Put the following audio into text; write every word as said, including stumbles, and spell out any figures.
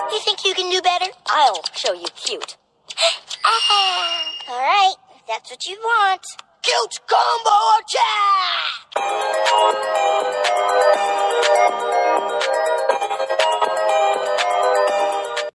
You think you can do better? I'll show you cute. All right, if that's what you want. Cute combo attack!